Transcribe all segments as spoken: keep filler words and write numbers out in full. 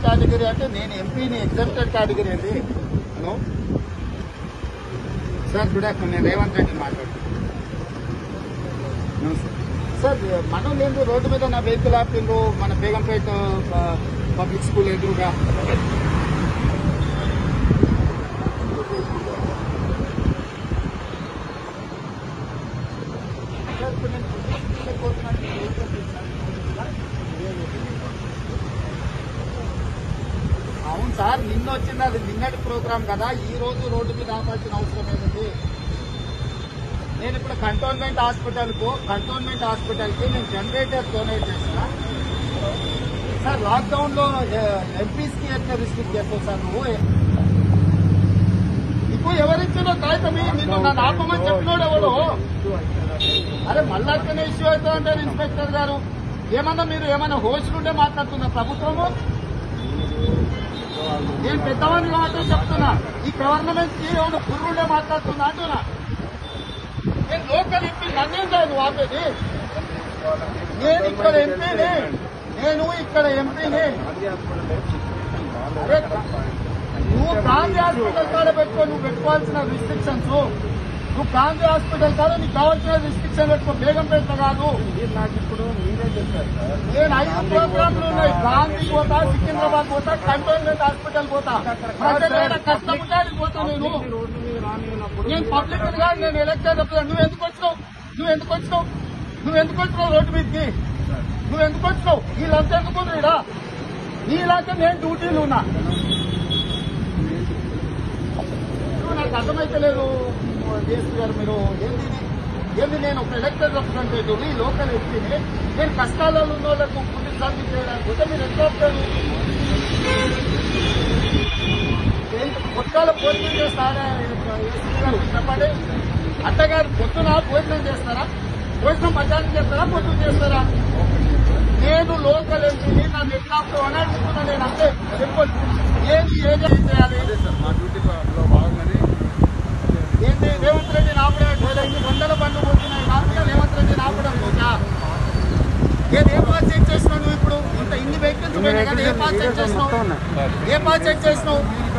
Category అంటే నేను ఎంపీని ఎగ్జామ్టెడ్ కేటగిరీ అండి. Hello sir, good afternoon. నేను రేవంత్ రెడ్డి మాట్లాడుతున్నాను సార్. మనం లేదు రోడ్డు మీద నా వెహికల్ ఆపిండ్రు మన బేగంపేట పబ్లిక్ స్కూల్ ఎదురుగా. అవును సార్, నిన్న వచ్చింది, అది నిన్నటి ప్రోగ్రామ్ కదా. ఈ రోజు రోడ్డు మీద ఆపాల్సిన అవసరం ఏముంది? నేను ఇప్పుడు కంటోన్మెంట్ హాస్పిటల్ కు కంటోన్మెంట్ హాస్పిటల్ కి నేను జనరేటర్ డొనేట్ చేస్తున్నా సార్. లాక్డౌన్ లో ఎంపీస్ కి ఎట్లా రిస్ట్రిక్ట్ చేస్తావు సార్ నువ్వు? నీకు ఎవరిచ్చినో కాగితం నిన్ను నన్ను ఆపమని చెప్పినోడు ఎవడు? అరే మళ్ళా అట్లనే ఇష్యూ అవుతా అంటారు ఇన్స్పెక్టర్ గారు. ఏమన్నా మీరు ఏమన్నా హోస్టుండే మాట్లాడుతున్నా ప్రభుత్వము? నేను పెద్దవాడిని కాబట్టి చెప్తున్నా, ఈ గవర్నమెంట్ కి ఏమైనా పురుగుండే మాట్లాడుతున్నా అంటున్నా. నేను లోకల్ ఎంపీ, నన్నేం కాదు నువ్వు ఆపేది. నేను ఇక్కడ ఎంపీని నేను ఇక్కడ ఎంపీని అరే నువ్వు గాంధీ హాస్పిటల్ కాడ పెట్టుకో. నువ్వు పెట్టుకోవాల్సిన రిస్ట్రిక్షన్స్ నువ్వు గాంధీ హాస్పిటల్ కాదు, నీకు కావాల్సిన రిస్ట్రిక్షన్ పెట్టుకో. బేగంపేట కాదు. నాకు ఇప్పుడు మీరే చెప్పారు సార్. నేను ఐదు ప్రోగ్రాంలు ఉన్నాయి. గాంధీ పోతా, సికింద్రాబాద్ పోతా, కంటోన్మెంట్ హాస్పిటల్ పోతా. కష్టం ఉంటానికి పోతా. నేను నేను పబ్లిక్ కాదు, నేను ఎలక్టెడ్ రిప్రజెంటేటివ్. నువ్వు ఎందుకు వచ్చినావు? నువ్వు ఎందుకు వచ్చినావు? నువ్వు ఎందుకు వచ్చినావు రోడ్డు మీదకి? నువ్వు ఎందుకు వచ్చినావు? వీళ్ళంతా ఎందుకు రీడా? నీలాంటి నేను డ్యూటీలు ఉన్నా. నాకు అర్థమైతే లేదు డిఎస్పీ గారు. మీరు ఏంది ఏంది నేను ఒక ఎలక్టెడ్ రిప్రజెంటేటివ్, ఈ లోకల్ ఎంపీని. నేను కష్టాలలో ఉన్న వాళ్ళకు పుట్టి సర్వీస్ చేయడానికి పోతే మీరు ఎంత వస్తారు? పొద్దుల భోజనం చేస్తారా చెప్పండి. అత్తగారు పొద్దున భోజనం చేస్తారా? భోజనం మధ్యాహ్నం చేస్తారా? పొద్దున చేస్తారా? నేను లోకల్ ఎంపీని, నన్ను ఎట్లా అని అడుగుతున్నా. నేను అంతే చెప్పండి. ఏంటి ఏం చేయాలి? మా డ్యూటీలో భాగంగానే ఏంటి రేవంత్ రెడ్డి ఆపడం? ఇన్ని వందల బండ్లు పోతున్నాయి. నాకు రేవంత్ రెడ్డి ఆపడం పోతా. నేను ఏ పాస్ చెక్ చేసినావు నువ్వు? ఇప్పుడు ఇంత ఇన్ని వెహికల్స్ పోయినాయి కదా, ఏ పాస్ చెక్ చేసినావు? ఏ పాస్ చెక్ చేసినావు?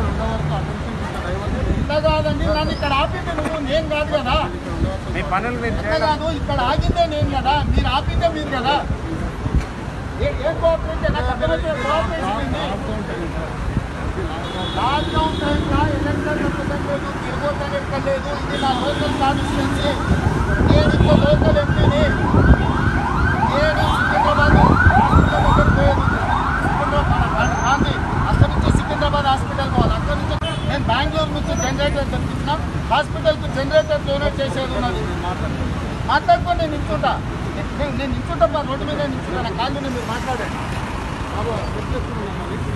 ఇంత కాదండి, నన్ను ఇక్కడ ఆపిందే నువ్వు, నేను కాదు కదా. మీ పనులు ఇంత కాదు, ఇక్కడ ఆగిందే నేను కదా, మీరు ఆపిందే మీరు కదా. ఏం కోఆపరేషన్? నాకు అర్థమైతే కోఆపరేషన్ లాక్డౌన్ టైంలో ఎలక్షన్ రిప్రజెంటేటివ్ తిరగొద్దని ఎక్కర్లేదు. ఇది నా లోకల్ కాన్స్టిట్యున్సీ. నేను ఇంకో లోకల్ ఎంపీని. నేను సికింద్రాబాద్ దగ్గర పోయేది సికింద్రాబాద్ గాంధీ, అక్కడి నుంచి సికింద్రాబాద్ హాస్పిటల్ పోవాలి. అక్కడి నుంచి నేను బెంగళూరు నుంచి జనరేటర్ తెప్పించిన హాస్పిటల్కి జనరేటర్ డొనేట్ చేసేది ఉన్నది. మాట్లాడుకొని నేను నిల్చుంటా. నేను నిల్చుంటా, రోడ్డు మీద నిల్చుంటా. నా కాళ్ళు మీరు మాట్లాడండి.